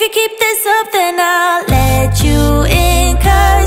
If you keep this up, then I'll let you in, 'cause